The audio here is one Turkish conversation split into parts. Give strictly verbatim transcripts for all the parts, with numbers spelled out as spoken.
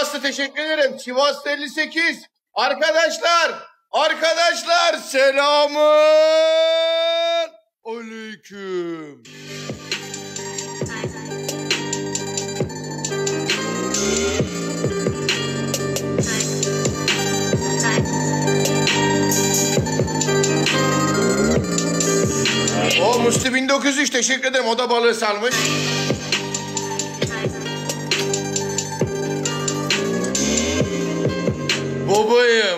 Sivas'ta teşekkür ederim. Sivas'ta elli sekiz. Arkadaşlar, arkadaşlar selamın aleyküm. O Musti bin dokuz yüz üç teşekkür ederim. O da balığı salmış. Babayım.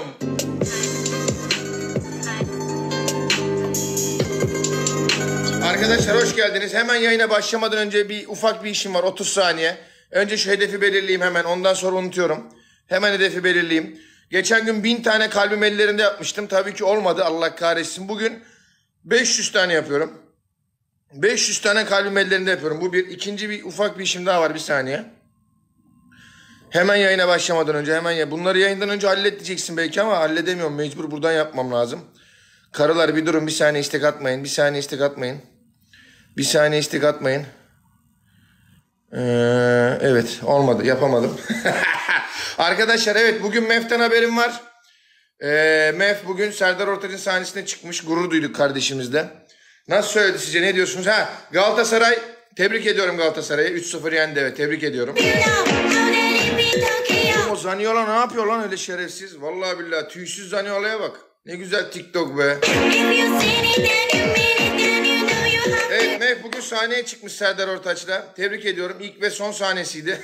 Arkadaşlar hoş geldiniz. Hemen yayına başlamadan önce bir ufak bir işim var. otuz saniye. Önce şu hedefi belirleyeyim hemen. Ondan sonra unutuyorum. Hemen hedefi belirleyeyim. Geçen gün bin tane kalbim ellerinde yapmıştım. Tabii ki olmadı. Allah kahretsin. Bugün beş yüz tane yapıyorum. beş yüz tane kalbim ellerinde yapıyorum. Bu bir. İkinci bir ufak bir işim daha var. Bir saniye. Hemen yayına başlamadan önce hemen ya. Bunları yayından önce hallet diyeceksin belki ama halledemiyorum. Mecbur buradan yapmam lazım. Karılar bir durun. Bir saniye istek atmayın. Bir saniye istek atmayın. Bir saniye istek atmayın. Ee, evet olmadı. Yapamadım. Arkadaşlar evet bugün M E F'ten haberim var. Ee, M E F bugün Serdar Ortaç'ın sahnesine çıkmış. Gurur duyduk kardeşimizle. Nasıl söyledi sizce, ne diyorsunuz? Ha, Galatasaray, tebrik ediyorum Galatasaray'ı. üç sıfır yendi, evet tebrik ediyorum. Oğlum o Zaniola ne yapıyor lan öyle şerefsiz? Vallahi billahi tüysüz Zaniola'ya bak. Ne güzel TikTok be. Evet M E F bugün sahneye çıkmış Serdar Ortaç'la. Tebrik ediyorum. İlk ve son sahnesiydi.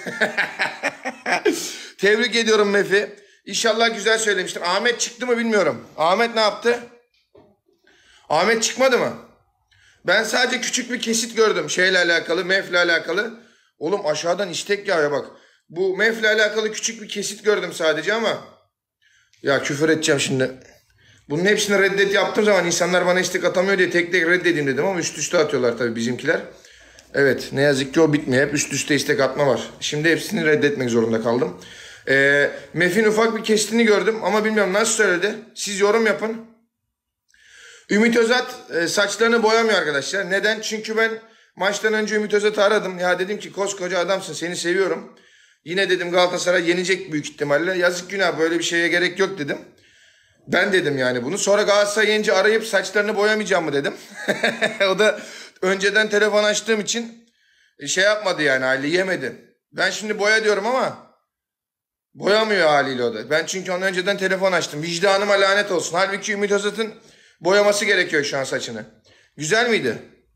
Tebrik ediyorum M E F'i. İnşallah güzel söylemiştir. Ahmet çıktı mı bilmiyorum. Ahmet ne yaptı? Ahmet çıkmadı mı? Ben sadece küçük bir kesit gördüm şeyle alakalı, M E F'le alakalı. Oğlum aşağıdan istek yağıyor bak. Bu M E F'le alakalı küçük bir kesit gördüm sadece ama. Ya küfür edeceğim şimdi. Bunun hepsini reddet yaptığım zaman insanlar bana istek atamıyor diye tek tek reddedeyim dedim ama üst üste atıyorlar tabii bizimkiler. Evet ne yazık ki o bitmiyor. Hep üst üste istek atma var. Şimdi hepsini reddetmek zorunda kaldım. Ee, M E F'in ufak bir kesitini gördüm ama bilmiyorum nasıl söyledi. Siz yorum yapın. Ümit Özat e, saçlarını boyamıyor arkadaşlar. Neden? Çünkü ben maçtan önce Ümit Özat'ı aradım. Ya dedim ki koskoca adamsın, seni seviyorum. Yine dedim Galatasaray yenecek büyük ihtimalle. Yazık günah, böyle bir şeye gerek yok dedim. Ben dedim yani bunu. Sonra Galatasaray yenince arayıp saçlarını boyamayacağım mı dedim. O da önceden telefon açtığım için şey yapmadı yani, hali yemedi. Ben şimdi boya diyorum ama boyamıyor haliyle o da. Ben çünkü onu önceden telefon açtım. Vicdanıma lanet olsun. Halbuki Ümit Özat'ın boyaması gerekiyor şu an saçını. Güzel miydi?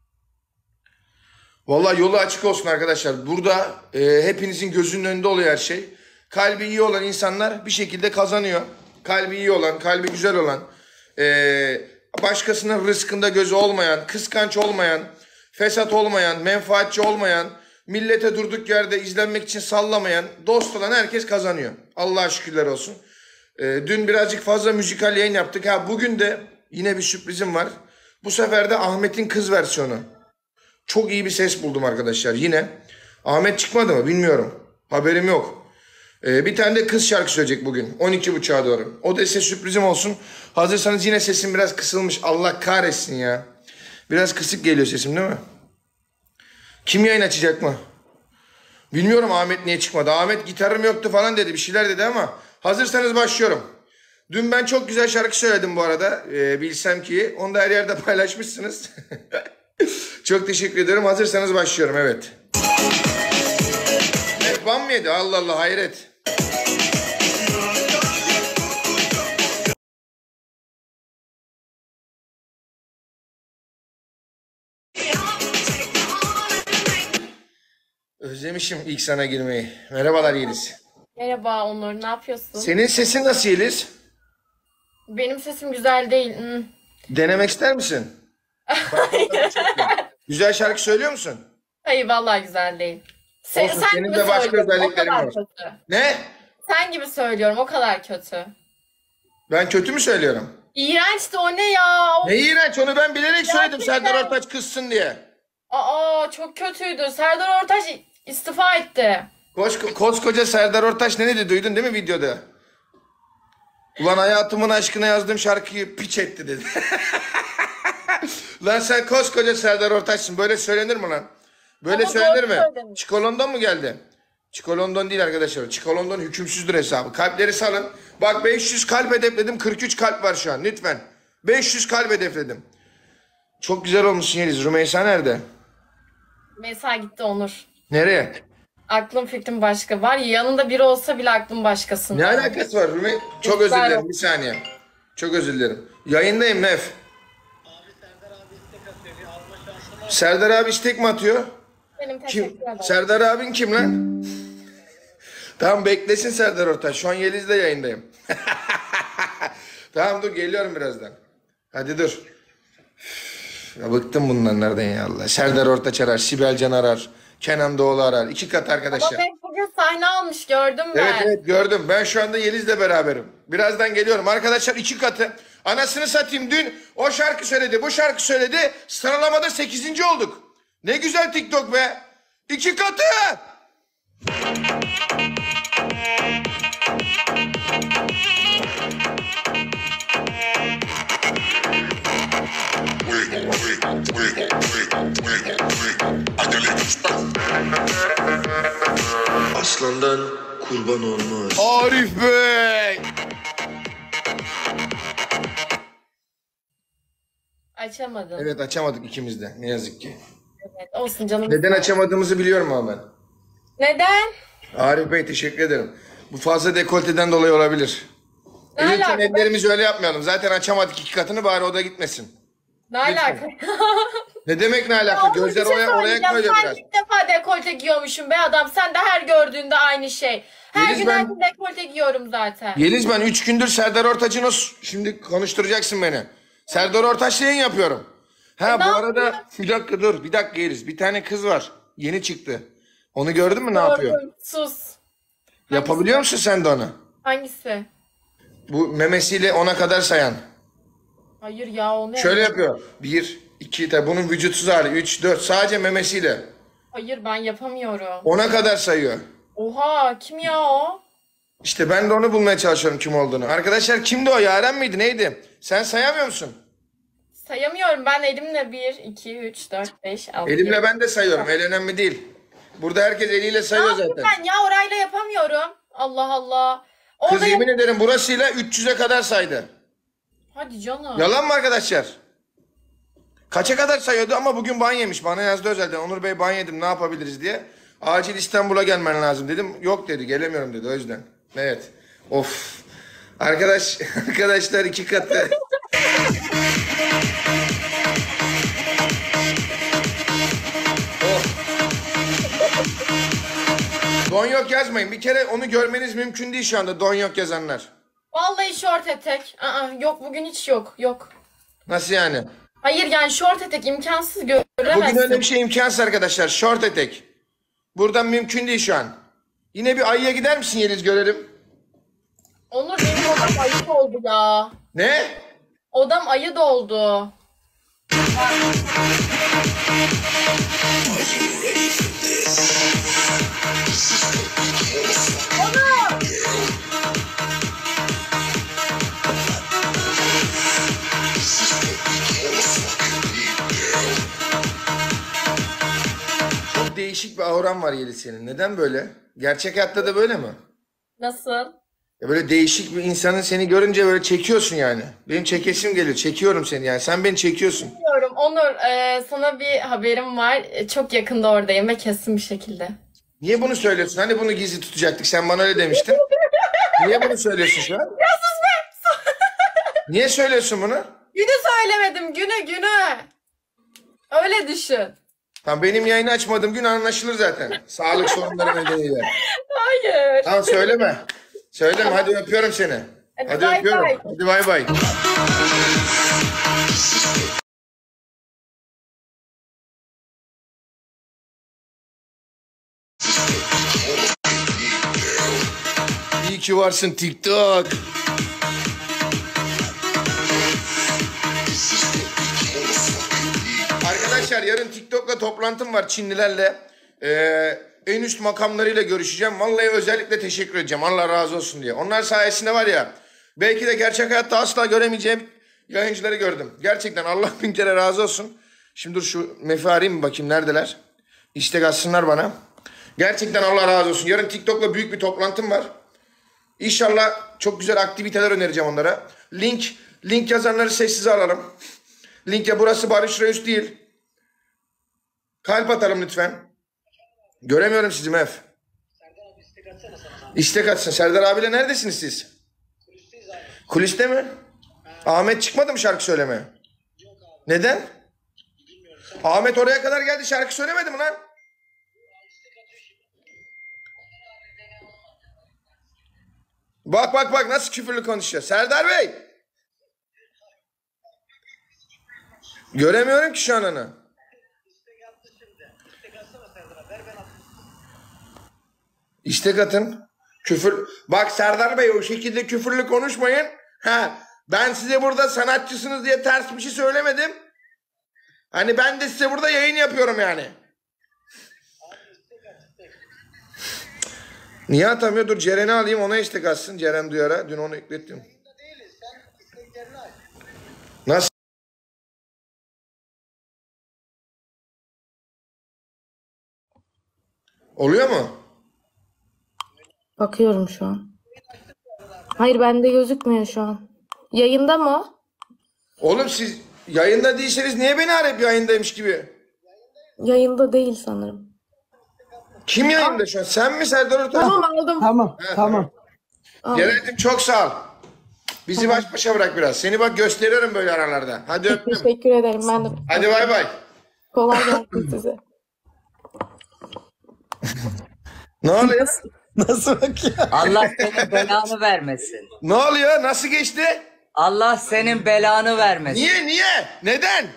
Vallahi yolu açık olsun arkadaşlar. Burada e, hepinizin gözünün önünde oluyor her şey. Kalbi iyi olan insanlar bir şekilde kazanıyor. Kalbi iyi olan, kalbi güzel olan, e, başkasının rızkında gözü olmayan, kıskanç olmayan, fesat olmayan, menfaatçi olmayan, millete durduk yerde izlenmek için sallamayan, dost olan herkes kazanıyor. Allah'a şükürler olsun. E, dün birazcık fazla müzikal yayın yaptık. Ha, bugün de yine bir sürprizim var. Bu sefer de Ahmet'in kız versiyonu. Çok iyi bir ses buldum arkadaşlar yine. Ahmet çıkmadı mı bilmiyorum. Haberim yok. Ee, bir tane de kız şarkı söyleyecek bugün. on iki buçuğa doğru. O da size sürprizim olsun. Hazırsanız yine sesim biraz kısılmış. Allah kahretsin ya. Biraz kısık geliyor sesim değil mi? Kim yayın açacak mı? Bilmiyorum Ahmet niye çıkmadı. Ahmet gitarım yoktu falan dedi. Bir şeyler dedi ama. Hazırsanız başlıyorum. Dün ben çok güzel şarkı söyledim bu arada. Ee, bilsem ki. Onu da her yerde paylaşmışsınız. Çok teşekkür ederim. Hazırsanız başlıyorum. Evet. Evet, ban mı yedi? Allah Allah, hayret. Özlemişim ilk sana girmeyi. Merhabalar Yeliz. Merhaba Onur, ne yapıyorsun? Senin sesin nasıl Yeliz? Benim sesim güzel değil. Hmm. Denemek ister misin? Güzel şarkı söylüyor musun? Hayır, vallahi güzel değil. Sen, Olsun, sen senin gibi de başka söylüyorum, o özelliklerin kadar var. kötü. Ne? Sen gibi söylüyorum, o kadar kötü. Ben kötü mü söylüyorum? İğrençti o, ne ya? O- Ne iğrenç, onu ben bilerek söyledim Gerçekten. Serdar Ortaç kızsın diye. Aa, çok kötüydü. Serdar Ortaç istifa etti. Koş, koskoca Serdar Ortaç ne dedi, duydun değil mi videoda? Ulan hayatımın aşkına yazdığım şarkıyı piç etti dedi. Lan sen koskoca Serdar Ortaç'sın, böyle söylenir mi lan? Böyle Ama söylenir doğru mi? söylemiş. Çikolondan mı geldi? Çikolondon değil arkadaşlar. Çikolondon hükümsüzdür hesabı. Kalpleri salın. Bak beş yüz kalp hedefledim. kırk üç kalp var şu an. Lütfen. beş yüz kalp hedefledim. Çok güzel olmuşsun Yeliz. Rümeysa nerede? Mesela gitti Onur. Nereye? Aklım fikrim başka. Var ya yanında biri olsa bile aklım başkasında. Ne alakası var Rümey? Çok özür Lütfen. dilerim. Bir saniye. Çok özür dilerim. Yayındayım Nef. Serdar abi istek mi atıyor? Benim teşekkür Kim? ederim. Serdar abin kim lan? Tamam beklesin Serdar Ortaç. Şu an Yeliz'de yayındayım. Tamam dur geliyorum birazdan. Hadi dur. Üf, ya bıktım bunlardan ya Allah. Serdar Ortaç arar, Sibel Can arar, Kenan Doğulu arar. İki kat arkadaşlar. Babek bugün sahne almış gördüm ben. Evet evet gördüm. Ben şu anda Yeliz'le beraberim. Birazdan geliyorum. Arkadaşlar iki katı. Anasını satayım dün o şarkı söyledi, bu şarkı söyledi. Sıralamada sekizinci olduk. Ne güzel TikTok be. İki katı. Wiggle, wiggle, wiggle, wiggle, wiggle, wiggle. I can let you spend. Aslandan kurban olmaz. Arif Bey. Açamadım. Evet açamadık ikimiz de ne yazık ki. Evet, olsun canım. Neden açamadığımızı biliyorum ama ben. Neden? Arif Bey teşekkür ederim. Bu fazla dekolteden dolayı olabilir. Ne E, lütfen alaka? ellerimizi öyle yapmayalım. Zaten açamadık iki katını bari o da gitmesin. Ne alaka? Ne demek ne alaka? Onur, Gözler bir şey oraya, oraya söyleyeceğim. koyuyor Sen biraz. ilk defa dekolte giyiyormuşsun be adam. Sen de her gördüğünde aynı şey. Her Yeliz, gün ben- her gün dekolte giyiyorum zaten. Yeliz ben üç gündür Serdar Ortaç'ın o... Şimdi konuşturacaksın beni. Serdar Ortaç'la yayın yapıyorum. Ha E, bu ne arada yapıyor? bir dakika dur bir dakika Yeliz. Bir tane kız var. Yeni çıktı. Onu gördün mü ne yapıyor? Gördüm. Sus. Yapabiliyor musun sen de onu? Hangisi? Bu memesiyle ona kadar sayan. Hayır ya o ne? Şöyle yapıyor. Bir, iki, tabi bunun vücutsuz hali. Üç, dört. Sadece memesiyle. Hayır ben yapamıyorum. Ona kadar sayıyor. Oha kim ya o? İşte ben de onu bulmaya çalışıyorum kim olduğunu. Arkadaşlar kimdi o? Yaren miydi? Neydi? Sen sayamıyor musun? Sayamıyorum ben elimle bir, iki, üç, dört, beş, altı. Elimle ben de sayıyorum. El önemli değil. Burada herkes eliyle sayıyor zaten. Ben ya orayla yapamıyorum. Allah Allah. Kız Orada yemin ederim burasıyla üç yüze kadar saydı. Hadi canım. Yalan mı arkadaşlar? Kaça kadar sayıyordu ama bugün ban yemiş. Bana yazdı özelden. Onur Bey ban yedim ne yapabiliriz diye. Acil İstanbul'a gelmen lazım dedim. Yok dedi gelemiyorum dedi o yüzden. Evet. Of. Arkadaş, arkadaşlar iki katı. Of. Don yok yazmayın. Bir kere onu görmeniz mümkün değil şu anda don yok yazanlar. Vallahi şort etek. Aa, yok bugün hiç yok. Yok. Nasıl yani? Hayır yani şort etek imkansız Bugün göremezsin. öyle bir şey imkansız arkadaşlar. Short etek. Buradan mümkün değil şu an. Yine bir ayıya gider misin Yeliz görelim? Onur benim odam ayı doldu ya. Ne? Odam ayı doldu. Çok değişik bir auran var Yeliz senin. Neden böyle? Gerçek hayatta da böyle mi? Nasıl? Ya böyle değişik bir insanın seni görünce böyle çekiyorsun yani. Benim çekesim geliyor. Çekiyorum seni yani. Sen beni çekiyorsun. Bilmiyorum Onur e, sana bir haberim var. E, çok yakında oradayım ve kesin bir şekilde. Niye bunu söylüyorsun? Hani bunu gizli tutacaktık. Sen bana öyle demiştin. Niye bunu söylüyorsun şu an? Ya sus be! Niye söylüyorsun bunu? Günü söylemedim günü günü. Öyle düşün. Tamam benim yayını açmadığım gün anlaşılır zaten. Sağlık sorunları nedeniyle. Hayır. Tamam söyleme. Söyleme hadi öpüyorum seni. Hadi Hadi bay öpüyorum. bay. Hadi bay bay. İyi ki varsın TikTok. Arkadaşlar yarın TikTok'la toplantım var Çinlilerle. Ee, en üst makamlarıyla görüşeceğim. Vallahi özellikle teşekkür edeceğim. Allah razı olsun diye. Onlar sayesinde var ya belki de gerçek hayatta asla göremeyeceğim yayıncıları gördüm. Gerçekten Allah bin kere razı olsun. Şimdi dur şu Mefi arayayım bakayım neredeler. İstek atsınlar bana. Gerçekten Allah razı olsun. Yarın TikTok'la büyük bir toplantım var. İnşallah çok güzel aktiviteler önereceğim onlara. Link link yazanları sessize alalım. Linke burası Barış Reis değil. Kalp atalım lütfen. Göremiyorum sizi Mef. İstek atsın. Serdar abiyle neredesiniz siz? Kuliste mi? Ahmet çıkmadı mı şarkı söylemeye? Neden? Ahmet oraya kadar geldi, şarkı söylemedi mi lan? Bak bak bak nasıl küfürlü konuşuyor. Serdar Bey. Göremiyorum ki şu an onu. İstek atın. Küfür. Bak Serdar Bey, o şekilde küfürlü konuşmayın. Ha, ben size burada sanatçısınız diye ters bir şey söylemedim. Hani ben de size burada yayın yapıyorum yani. Niye atamıyor? Dur Ceren'i alayım, ona istek atsın. Ceren Duyar'a. Dün onu eklettim. Nasıl? Oluyor mu? Bakıyorum şu an. Hayır, bende gözükmüyor şu an. Yayında mı o? Oğlum siz yayında değilseniz niye beni arayıp yayındaymış gibi? Yayında değil sanırım. Kim yayında şu an? Sen mi Serdar Ortaç? Tamam, aldım. Tamam, tamam. Ceren'cim çok sağ ol. Bizi baş başa bırak biraz. Seni bak gösteriyorum böyle aralarda. Hadi öptüm. Teşekkür ederim, ben de. Hadi bay bay. Kolay gelsin size. Ne oluyor? Nasıl bakıyor? Allah senin belanı vermesin. Ne oluyor? Nasıl geçti? Allah senin belanı vermesin. Niye niye? Neden?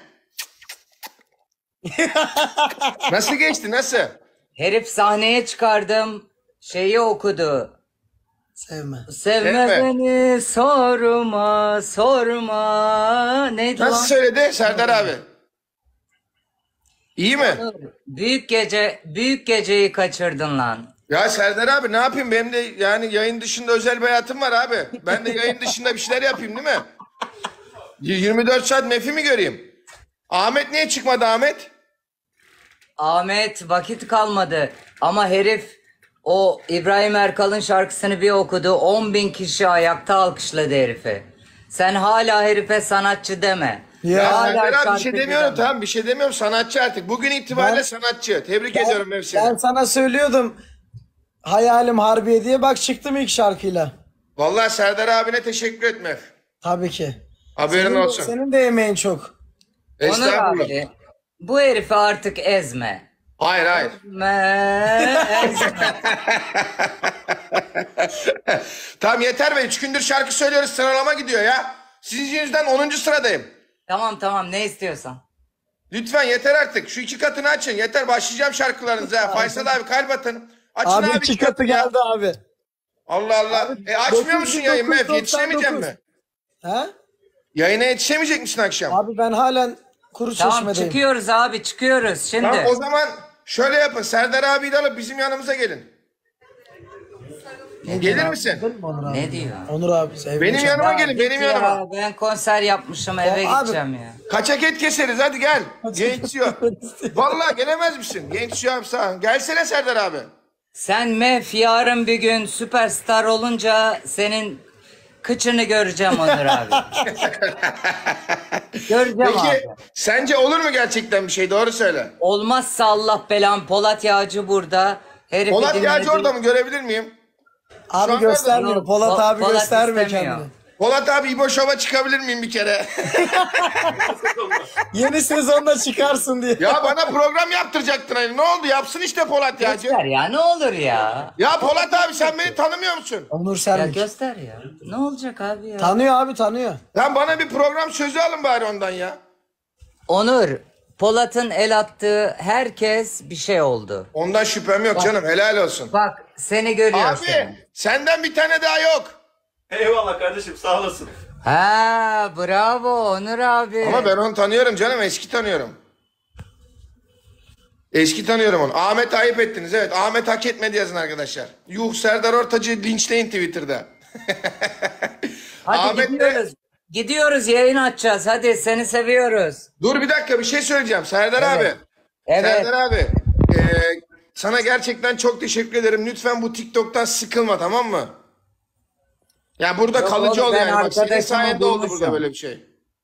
Nasıl geçti? Nasıl? Herif sahneye çıkardım. Şeyi okudu. Sevme. Sevme Evet. beni sorma sorma. Neydi Nasıl lan? söyledi Serdar abi? İyi mi? Büyük gece büyük geceyi kaçırdın lan. Ya Serdar abi ne yapayım? Benim de yani yayın dışında özel bir hayatım var abi. Ben de yayın dışında bir şeyler yapayım değil mi? yirmi dört saat Mef'i mi göreyim? Ahmet niye çıkmadı Ahmet? Ahmet vakit kalmadı ama herif o İbrahim Erkal'ın şarkısını bir okudu. on bin kişi ayakta alkışladı herifi. Sen hala herife sanatçı deme. Ya Ya Hala Serdar abi bir şarkıcı şey demiyorum, deme. tamam bir şey demiyorum, sanatçı artık. Bugün itibariyle Ben- sanatçı. Tebrik ediyorum Mef seni. Ben sana söylüyordum. Hayalim Harbiye diye, bak çıktım ilk şarkıyla. Vallahi Serdar abine teşekkür et Mef. Tabii ki. Haberin Senin de- olsun. Senin de emeğin çok. Onur Estağfurullah. abi bu herifi artık ezme. Hayır hayır. Ezme, ezme. Tamam yeter be. Üç gündür şarkı söylüyoruz, sıralama gidiyor ya. Sizin yüzünüzden onuncu sıradayım. Tamam tamam ne istiyorsan. Lütfen yeter artık. Şu iki katını açın. Yeter, başlayacağım şarkılarınıza. Faysal abi kalp atın. Açın Abi, abi, iki katı ya. geldi abi. Allah Allah. E açmıyor musun yayın Mef? Yetişemeyecek mi? Ha? Yayına yetişemeyecek misin akşam? Abi ben halen kuru Tamam çeşmedeyim. çıkıyoruz abi çıkıyoruz şimdi. Tamam o zaman şöyle yapın. Serdar abiyi de alıp bizim yanımıza gelin. Gelir misin? Gidelim mi Onur abi? Ne diyor? Onur abi sevgili Benim canım. yanıma Ya gelin. git Benim ya, yanıma. ben konser yapmışım eve Ya abi- gideceğim ya. Kaçak et keseriz, hadi gel. Genç yok. Vallahi gelemez misin? Genç yok sağ. Gelsene Serdar abi. Sen Mef yarın bir gün süperstar olunca senin kıçını göreceğim Onur abi. Göreceğim Peki abi. sence olur mu gerçekten bir şey? Doğru söyle. Olmazsa Allah belan Polat Yağcı burada. Herifi Polat dinledi. Yağcı orada mı? Görebilir miyim? Şu Abi an göstermiyor. Yok, Polat Po- abi Polat gösterme istemiyor. kendini. Polat abi İbo Show'a çıkabilir miyim bir kere? Yeni sezonda çıkarsın diye. Ya bana program yaptıracaktın hani. Ne oldu? Yapsın işte Polat Yağcı. Göster ya ne olur ya. Ya Polat abi sen beni tanımıyor musun? Onur Ya Sermik. göster ya. Ne olacak abi ya? Tanıyor abi, tanıyor. Lan bana bir program sözü alın bari ondan ya. Onur, Polat'ın el attığı herkes bir şey oldu. Ondan şüphem yok canım. Helal olsun. Bak seni görüyor Abi seni. senden bir tane daha yok. Eyvallah kardeşim sağ olasın. Ha bravo Onur abi. Ama ben onu tanıyorum canım. Eski tanıyorum. Eski tanıyorum onu. Ahmet ayıp ettiniz. Evet, Ahmet hak etmedi yazın arkadaşlar. Yuh, Serdar Ortaç'ı linçleyin Twitter'da. Hadi Ahmet de- gidiyoruz. Gidiyoruz yayın açacağız. Hadi seni seviyoruz. Dur bir dakika, bir şey söyleyeceğim. Serdar abi. Evet. Serdar abi. eee, Sana gerçekten çok teşekkür ederim. Lütfen bu TikTok'tan sıkılma, tamam mı? Ya burada Yok kalıcı oğlum, ol ben yani. Bak senin arkadaşımı sayende oldu bulmuşum. burada böyle bir şey.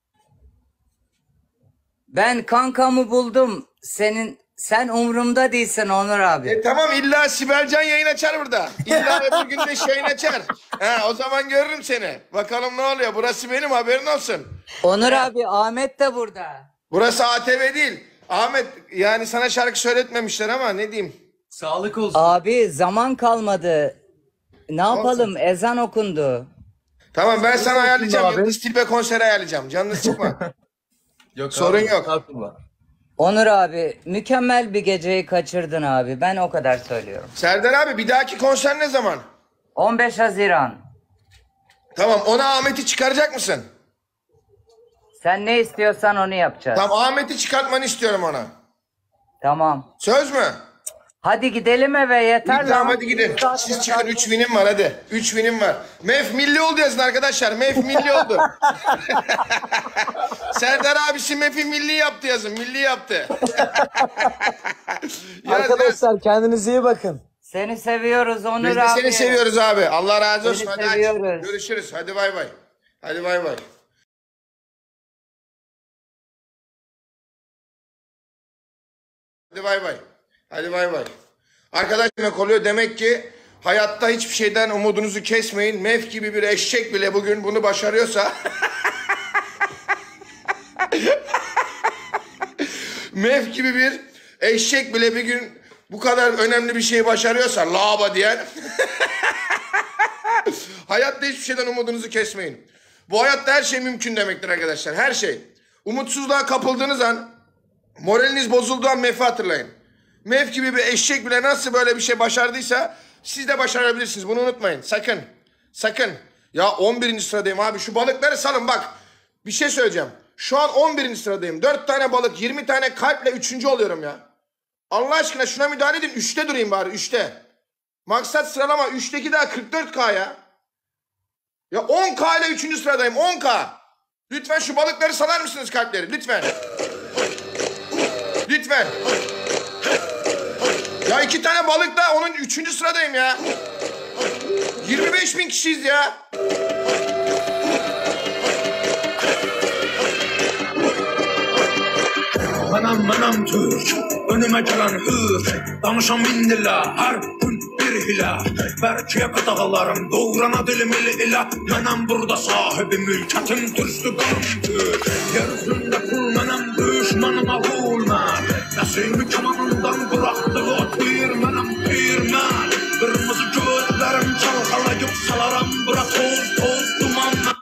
Ben kankamı buldum. Senin sen umurumda değilsin Onur abi. E tamam, illa Sibelcan yayın açar burada. İlla öbür gün de yayın açar. Ha, o zaman görürüm seni. Bakalım ne oluyor. Burası benim, haberin olsun. Onur abi Ahmet de burada. Burası A T V değil. Ahmet, yani sana şarkı söyletmemişler ama ne diyeyim. Sağlık olsun. Abi zaman kalmadı. Ne yapalım? Ezan okundu. Tamam, ben sana ayarlayacağım. abi. Yıldız Tilbe konseri ayarlayacağım. Canınız çıkma. Yok Sorun abi, yok. estağfurullah. Onur abi mükemmel bir geceyi kaçırdın abi. Ben o kadar söylüyorum. Serdar abi, bir dahaki konser ne zaman? on beş Haziran. Tamam, ona Ahmet'i çıkaracak mısın? Sen ne istiyorsan onu yapacağız. Tamam, Ahmet'i çıkartmanı istiyorum ona. Tamam. Söz mü? Hadi gidelim eve yeter İyi, lan. tamam hadi gidin. Siz çıkın, üç winim var hadi. üç winim var. Mef milli oldu yazın arkadaşlar. Mef milli oldu. Serdar abisi Mef'i milli yaptı yazın. Milli yaptı. Yaz, yaz. Arkadaşlar kendinize iyi bakın. Seni seviyoruz Onur Biz de abi. seni seviyoruz abi. Allah razı olsun. Seni Hadi, hadi. seviyoruz. Görüşürüz. Hadi bay bay. Hadi bay bay. Hadi bay bay. Hadi bay bay. Arkadaş demek oluyor. Demek ki hayatta hiçbir şeyden umudunuzu kesmeyin. Mef gibi bir eşek bile bugün bunu başarıyorsa Mef gibi bir eşek bile bir gün bu kadar önemli bir şeyi başarıyorsa, laba diyen hayatta hiçbir şeyden umudunuzu kesmeyin. Bu hayatta her şey mümkün demektir arkadaşlar. Her şey. Umutsuzluğa kapıldığınız an, moraliniz bozulduğu an Mef'i hatırlayın. Mef gibi bir eşek bile nasıl böyle bir şey başardıysa siz de başarabilirsiniz. Bunu unutmayın. Sakın. Sakın. Ya on birinci sıradayım abi. Şu balıkları salın bak. Bir şey söyleyeceğim. Şu an on birinci sıradayım. dört tane balık, yirmi tane kalple üçüncü oluyorum ya. Allah aşkına şuna müdahale edin. üçte durayım bari. üçte. Maksat sıralama. üçteki daha kırk dört K ya. Ya on K ile üçüncü sıradayım. on K. Lütfen şu balıkları salar mısınız, kalpleri? Lütfen. Lütfen. Ya iki tane balık da onun üçüncü sıradayım ya. yirmi beş bin kişiyiz ya. Manam manam Türk, önüme gelen hır. Danışan bin dila, her gün bir hila. Belki yakıdağlarım, doğrana dilim ili ila. Manam burada sahibi mülketim, türstü kanım Türk. Yeryüzünde kul manam, düşmanıma vurma. Nesimi kemanından bıraktı o tüyürmenim tüyürmen. Kırmızı gözlerim çalkalayıp salaram, bırak toz toz dumanla.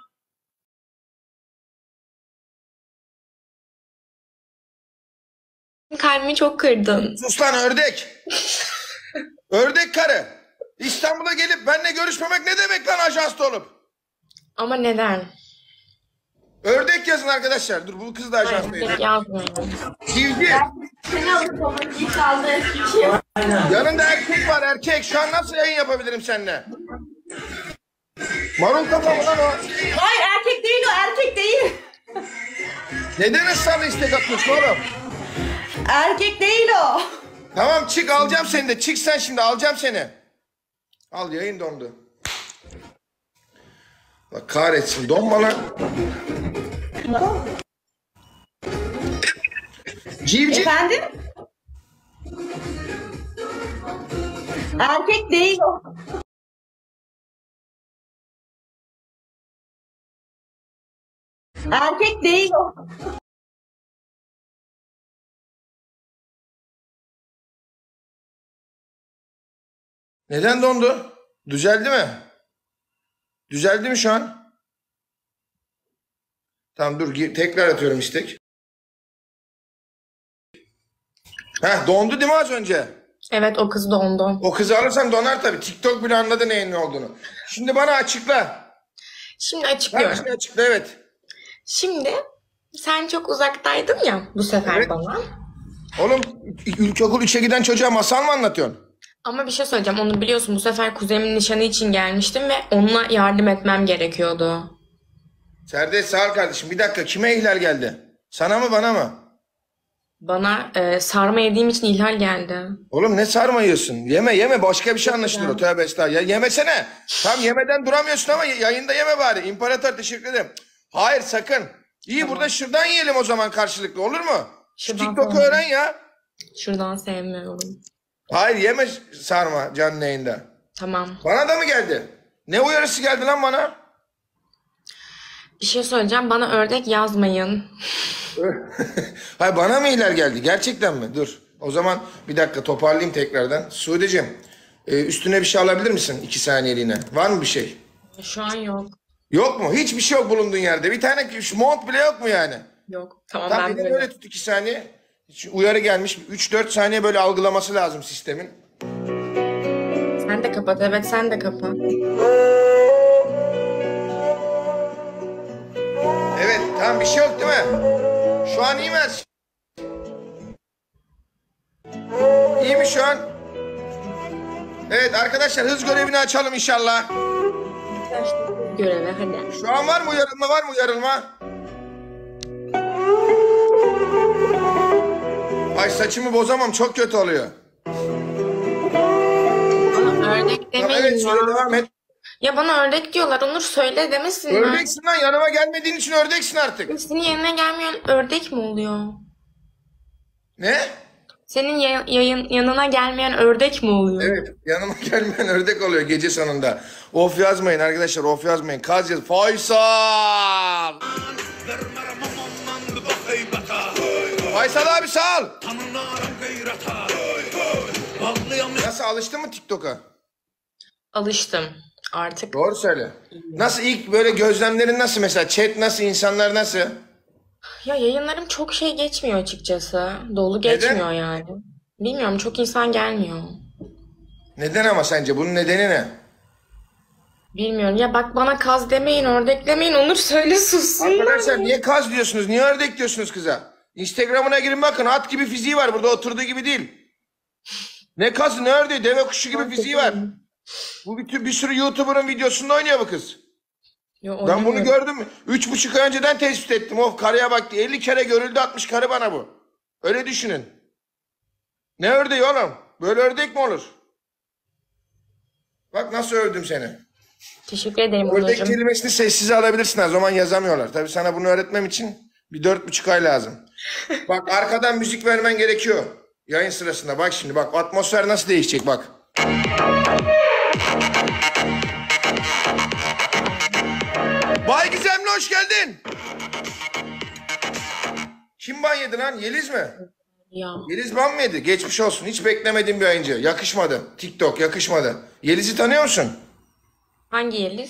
Kalbimi çok kırdın. Sus lan ördek. Ördek karı. İstanbul'a gelip benimle görüşmemek ne demek lan, ajansta olup? Ama neden? Ördek yazın arkadaşlar. Dur, bu kız da ajanstaydı. Yazmıyorum. Civciv. Seni alıp onu ilk aldı eski. Yanında erkek var, erkek. Şu an nasıl yayın yapabilirim seninle? Marul kafa mı lan o? Hayır, erkek değil o, erkek değil. Neden ısrarla istek atıyorsun oğlum? Erkek değil o. Tamam çık, alacağım seni de. Çık sen şimdi, alacağım seni. Al, yayın dondu. Bak kahretsin, donma lan. Civciv. Efendim? Erkek değil o. Erkek değil o. Neden dondu? Düzeldi mi? Düzeldi mi şu an? Tamam dur, gir, tekrar atıyorum istek. Heh, dondu değil mi az önce? Evet, o kız dondu. O kızı alırsam donar tabii. TikTok bile anladı neyin ne olduğunu. Şimdi bana açıkla. Şimdi Her açıklıyorum. şeyi açıkla, evet. Şimdi sen çok uzaktaydın ya bu sefer Evet. bana. Oğlum ilkokul üçe giden çocuğa masal mı anlatıyorsun? Ama bir şey söyleyeceğim, onu biliyorsun, bu sefer kuzenimin nişanı için gelmiştim ve onunla yardım etmem gerekiyordu. Serdar sağ ol kardeşim. Bir dakika, kime ihlal geldi? Sana mı bana mı? Bana e, sarma yediğim için ihlal geldi. Oğlum ne sarma yiyorsun? Yeme yeme, başka bir şey anlaşılır o. Tövbe estağfurullah. Ya yemesene. Tam yemeden duramıyorsun ama yayında yeme bari. İmparator teşekkür ederim. Hayır sakın. İyi tamam. Burada şuradan yiyelim o zaman karşılıklı, olur mu? Şu TikTok'u öğren ya. Şuradan sevmiyorum. Hayır yeme sarma canlı yayında. Tamam. Bana da mı geldi? Ne uyarısı geldi lan bana? Bir şey söyleyeceğim. Bana ördek yazmayın. Hayır bana mı ihlal geldi? Gerçekten mi? Dur. O zaman bir dakika toparlayayım tekrardan. Sude'cim e, üstüne bir şey alabilir misin? iki saniyeliğine. Var mı bir şey? Şu an yok. Yok mu? Hiçbir şey yok bulunduğun yerde. Bir tane şu mont bile yok mu yani? Yok. Tamam, Tam ben bir de böyle. böyle tut iki saniye. Hiç uyarı gelmiş. üç dört saniye böyle algılaması lazım sistemin. Sen de kapat. Evet sen de kapat. Evet tamam, bir şey yok değil mi? Şu an iyi mi her şey? İyi mi şu an? Evet arkadaşlar, hız görevini açalım inşallah. Göreve hadi. Şu an var mı uyarılma, var mı uyarılma? Ay saçımı bozamam, çok kötü oluyor. Bana ördek demeyin Tamam, evet ya. şöyle devam et. Ya bana ördek diyorlar. Onur söyle demesinler. Ördeksin lan, yanıma gelmediğin için ördeksin artık. Senin yerine gelmeyen ördek mi oluyor? Ne? Senin ya- yayın yanına gelmeyen ördek mi oluyor? Evet, yanıma gelmeyen ördek oluyor gece sonunda. Of yazmayın arkadaşlar, of yazmayın. Kaz yaz. Faysal! Faysal abi sağ ol. Nasıl, alıştın mı TikTok'a? Alıştım artık. Doğru söyle. Nasıl, ilk böyle gözlemlerin nasıl mesela? Chat nasıl, insanlar nasıl? Ya yayınlarım çok şey geçmiyor açıkçası. Dolu geçmiyor yani. Bilmiyorum, çok insan gelmiyor. Neden ama sence? Bunun nedeni ne? Bilmiyorum. Ya bak, bana kaz demeyin, ördek demeyin. Onur söyle, sussun. Arkadaşlar niye kaz diyorsunuz? Niye ördek diyorsunuz kıza? Instagram'ına girin bakın. At gibi fiziği var. Burada oturduğu gibi değil. Ne kazı ne ördeği? Deve kuşu gibi fiziği var. Bu bir, bir sürü YouTuber'ın videosunda oynuyor bu kız. Yo, Ben bunu gördüm. Üç buçuk ay önceden tespit ettim. Of, karıya bak diye. elli kere görüldü atmış karı bana bu. Öyle düşünün. Ne ördeği oğlum? Böyle ördek mi olur? Bak nasıl övdüm seni. Teşekkür ederim Ördek Onurcuğum. kelimesini sessize alabilirsin. O zaman yazamıyorlar. Tabii sana bunu öğretmem için bir dört buçuk ay lazım. Bak arkadan müzik vermen gerekiyor. Yayın sırasında. Bak şimdi bak. Atmosfer nasıl değişecek bak. Bay Gizemli hoş geldin. Kim ban yedi lan? Yeliz mi? Ya. Yeliz ban mı yedi? Geçmiş olsun. Hiç beklemediğim bir yayıncı. Yakışmadı. TikTok yakışmadı. Yeliz'i tanıyor musun? Hangi Yeliz?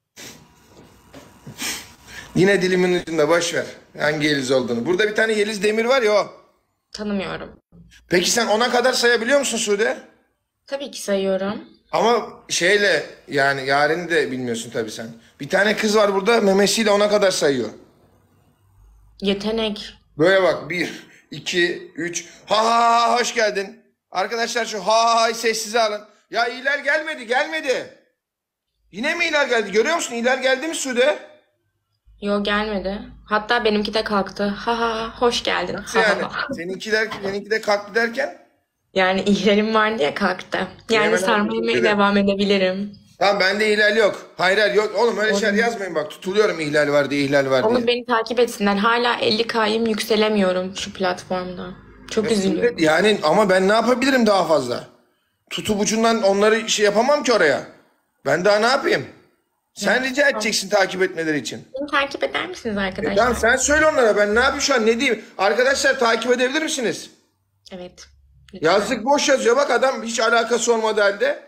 Yine dilimin ucunda, boş ver. Hangi Yeliz olduğunu. Burada bir tane Yeliz Demir var ya o. Tanımıyorum. Peki sen ona kadar sayabiliyor musun Sude? Tabii ki sayıyorum. Ama şeyle yani Yaren'i de bilmiyorsun tabii sen. Bir tane kız var burada, memesiyle ona kadar sayıyor. Yetenek. Böyle bak, bir, iki, üç. Ha ha ha, hoş geldin. Arkadaşlar şu ha ha ha'yı sessize alın. Ya ihlal gelmedi, gelmedi. Yine mi ihlal geldi? Görüyor musun? İhlal geldi mi Sude? Yo, gelmedi. Hatta benimki de kalktı. Ha ha, hoş geldin. Nasıl Ha, yani? ha, ha. Seninki, der, seninki de kalktı derken? Yani ihlalim var diye kalktı. Yani Hemen sarma hemen yemeye dedi. devam edebilirim. Tamam, bende ihlal yok. Hayır hayır yok. Oğlum öyle şeyler yazmayın bak. Tutuluyorum ihlal var diye, ihlal var diye. Onu beni takip etsinler. Hala elli K'yım, yükselemiyorum şu platformda. Çok üzülüyorum. Yani ama ben ne yapabilirim daha fazla? Tutup ucundan onları şey yapamam ki oraya. Ben daha ne yapayım? Sen rica edeceksin takip etmeleri için. Beni takip eder misiniz E arkadaşlar? tamam, sen söyle onlara, ben ne yapayım şu an, ne diyeyim? Arkadaşlar takip edebilir misiniz? Evet. Lütfen. Yazdık boş yazıyor bak, adam hiç alakası olmadı halde.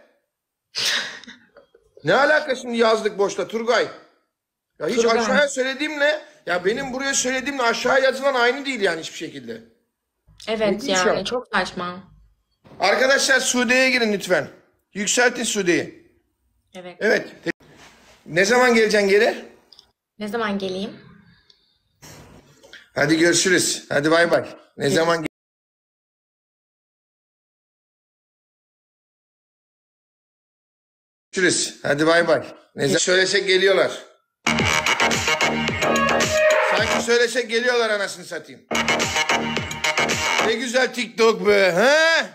Ne alaka şimdi yazdık boşta Turgay? Ya hiç Turgay. aşağıya söylediğimle, ya benim buraya söylediğimle aşağıya yazılan aynı değil yani hiçbir şekilde. Evet Ne diyeceğim? yani çok saçma. Arkadaşlar Sude'ye girin lütfen. Yükseltin Sude'yi. Evet. Evet. Ne zaman geleceksin geri? Ne zaman geleyim? Hadi görüşürüz. Hadi bay bay. Ne zaman ge- Görüşürüz. Hadi bay bay. Ne zaman söylesek geliyorlar. Sanki söylesek geliyorlar, anasını satayım. Ne güzel TikTok be. He?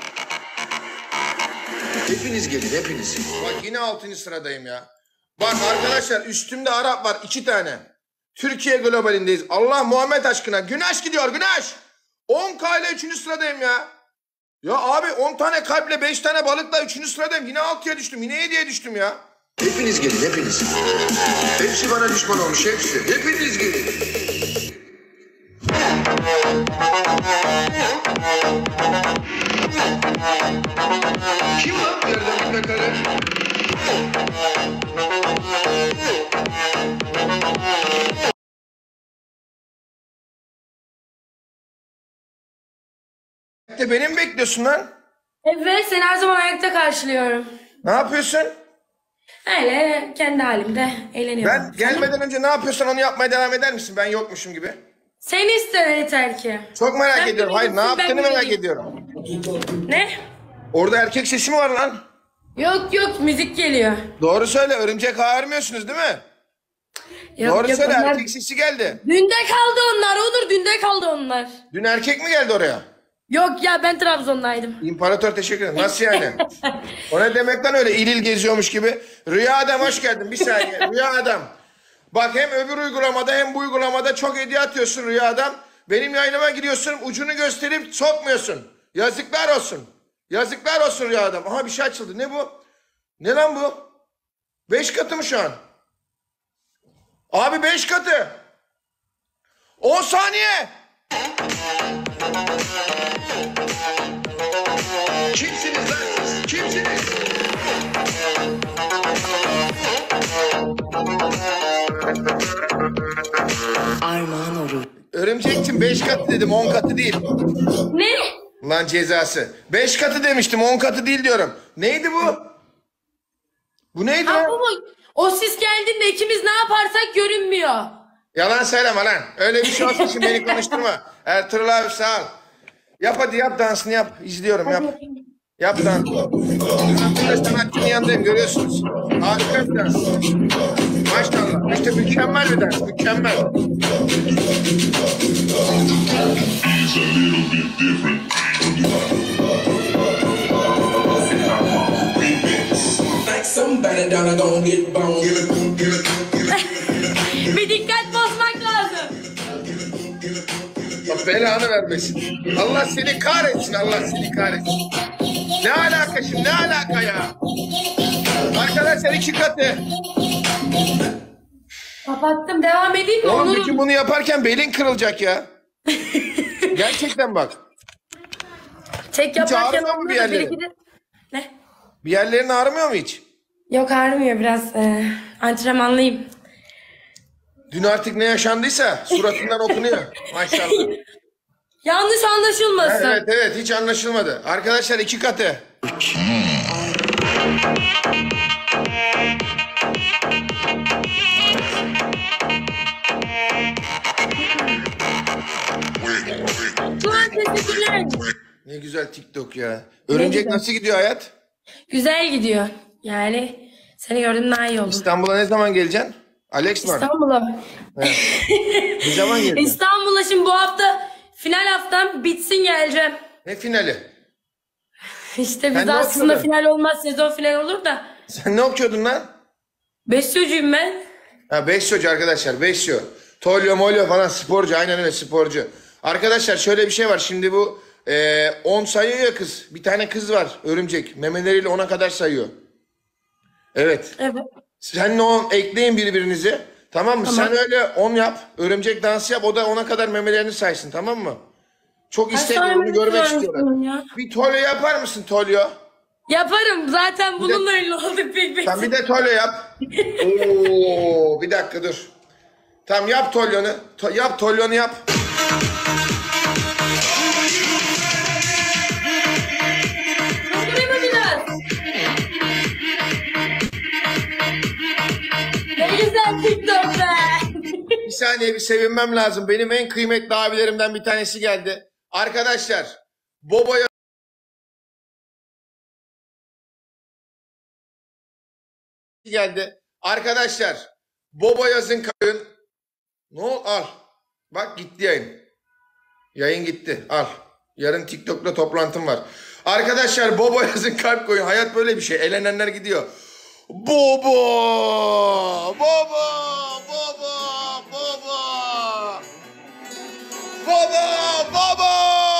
Hepiniz gelin hepiniz. Bak yine altıncı sıradayım ya. Bak arkadaşlar üstümde Arap var iki tane. Türkiye globalindeyiz. Allah Muhammed aşkına. Güneş gidiyor Güneş. on K ile üçüncü sıradayım ya. Ya abi on tane kalple beş tane balıkla üçüncü sıradayım. Yine altıya düştüm. Yine yediye düştüm ya. Hepiniz gelin hepiniz. Hepsi bana düşman olmuş hepsi. Hepiniz gelin. Kim lan yerden gitme kare? De beni mi bekliyorsun lan? Evet, seni her zaman ayakta karşılıyorum. Ne yapıyorsun? Öyle kendi halimde eğleniyorum. Ben gelmeden önce ne yapıyorsan onu yapmaya devam eder misin? Ben yokmuşum gibi. Seni ister yeter ki. Çok merak Sen ediyorum. Hayır ne bilirsin, ben yaptığını merak bileyim. ediyorum. Ne? Orada erkek sesi mi var lan? Yok yok, müzik geliyor. Doğru söyle örümcek ağırmıyorsunuz değil mi? Yok, Doğru yok, söyle onlar- erkek sesi geldi. Dünde kaldı onlar Onur, dünde kaldı onlar. Dün erkek mi geldi oraya? Yok ya, ben Trabzon'daydım. İmparator teşekkür ederim. Nasıl yani? O ne demek lan öyle il il geziyormuş gibi? Rüya Adam hoş geldin. Bir saniye. Rüya Adam. Bak hem öbür uygulamada hem bu uygulamada çok hediye atıyorsun Rüya Adam. Benim yayınıma giriyorsun ucunu gösterip sokmuyorsun. Yazıklar olsun. Yazıklar olsun Rüya Adam. Aha bir şey açıldı. Ne bu? Ne lan bu? Beş katı mı şu an? Abi beş katı. On saniye. Kimsiniz lan siz? Kimsiniz? Armağan Oru. Örümcekçim beş katı dedim on katı değil. Ne? Lan cezası. Beş katı demiştim on katı değil diyorum. Neydi bu? Bu neydi Ha, lan? bu mu? O sis geldiğinde ikimiz ne yaparsak görünmüyor. Yalan söyleme lan. Öyle bir şey olsa şimdi beni konuşturma. Ertuğrul abi sağ ol. Yap hadi yap dansını yap. İzliyorum yap. Yap dans. Arkadaş sanatçının yanındayım görüyorsunuz. Harika bir dans. Maşallah. İşte mükemmel bir dans. Mükemmel. Bir dikkat bozmak lazım. Bak belanı vermesin. Allah seni kahretsin. Allah seni kahretsin. Ne alaka şimdi? Ne alaka ya? Arkadaşlar iki katı. Kapattım, devam edeyim mi Oğlum Onur? peki bunu yaparken belin kırılacak ya. Gerçekten bak. Tek yaparken ağrımıyor mu bir oluyor da yerleri? bir iki de- Ne? Bir yerlerin ağrımıyor mu hiç? Yok, ağrımıyor, biraz e, antrenmanlıyım. Dün artık ne yaşandıysa suratından okunuyor. Maşallah. Yanlış anlaşılmasın. Evet evet hiç anlaşılmadı. Arkadaşlar iki katı. Şu an teşekkürler. Ne güzel TikTok ya. Örümcek güzel. nasıl gidiyor hayat? Güzel gidiyor. Yani seni gördüm daha iyi oldu. İstanbul'a ne zaman geleceksin? Alex var. İstanbul'a. Ne zaman geleceksin? İstanbul'a şimdi bu hafta final haftam bitsin geleceğim. Ne finali? İşte Sen biz ne aslında okuyordun? final olmaz, sezon final olur da. Sen ne okuyordun lan? Besyo'cuyum ben. Ha Besyo'cu arkadaşlar. Besyo. Tolyo molyo falan sporcu. Aynen öyle sporcu. Arkadaşlar şöyle bir şey var. Şimdi bu e, on sayıyor ya kız. Bir tane kız var. Örümcek. Memeleriyle ona kadar sayıyor. Evet. Evet. Senle on ekleyin birbirinizi. Tamam mı? Tamam. Sen öyle on yap. Örümcek dansı yap. O da ona kadar memelerini saysın. Tamam mı? Çok istedim Ay, onu görmek sen istiyorlar. ya. Bir Tolyo yapar mısın Tolyo? Yaparım. Zaten bununla ünlü olduk pek pek. Sen bir de Tolyo yap. Oo, bir dakika dur. Tamam yap Tolyo'nu. To- yap Tolyo'nu yap. Durdurayım mı biraz? Ne güzel TikTok be. Bir saniye bir sevinmem lazım. Benim en kıymetli abilerimden bir tanesi geldi. Arkadaşlar Bobo'ya geldi. Arkadaşlar Bobo yazın kayın. Ne ol al. Bak gitti yayın. Yayın gitti. Al. Yarın TikTok'ta toplantım var. Arkadaşlar Bobo yazın, kalp koyun. Hayat böyle bir şey. Elenenler gidiyor. Bobo! Bobo! Bobo! Bobo! Bobo! Bobo!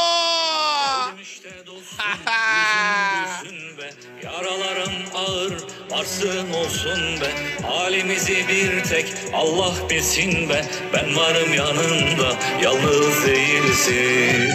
Yaraların ağır, varsın olsun be. Halimizi bir tek Allah bilsin be. Ben varım yanında, yalnız değilsin.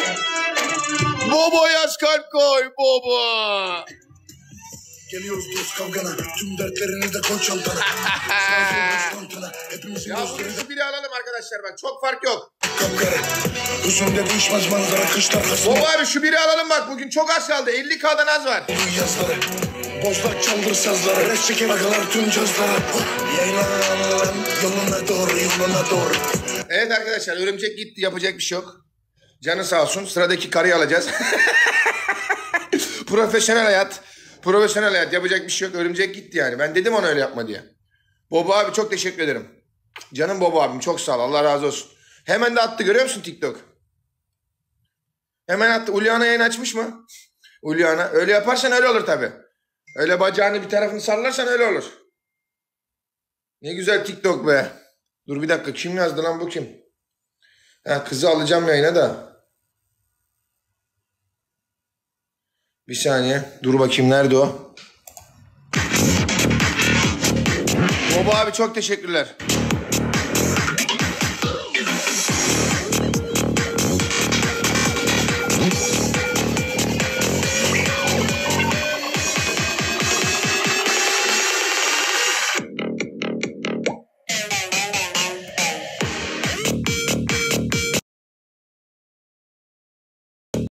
Bobo yaz, kalp koy. Bobo! Geliyoruz dost kavgana, tüm dertlerini de koy çantana. Hepimizin Ya bunu şu biri alalım arkadaşlar, bak çok fark yok. Kapkara, uzun değişmez manzara, kışlar kasım. Bobo abi şu biri alalım bak, bugün çok az kaldı. elli K'dan az var. Yazları, bozlar çaldır sazları, res çeker agalar tüm cazlara. Yaylan yoluna doğru, yoluna doğru. Evet arkadaşlar, örümcek gitti, yapacak bir şey yok. Canı sağ olsun, sıradaki karıyı alacağız. Profesyonel hayat. Profesyonel hayat, yapacak bir şey yok. Örümcek gitti yani. Ben dedim ona öyle yapma diye. Bobo abi çok teşekkür ederim. Canım Bobo abim, çok sağ ol. Allah razı olsun. Hemen de attı, görüyor musun TikTok? Hemen attı. Ulyana yayın açmış mı? Ulyana. Öyle yaparsan öyle olur tabii. Öyle bacağını bir tarafını sallarsan öyle olur. Ne güzel TikTok be. Dur bir dakika, kim yazdı lan, bu kim? Ha, kızı alacağım yayına da. Bir saniye. Dur bakayım, nerede o? Bobo abi çok teşekkürler.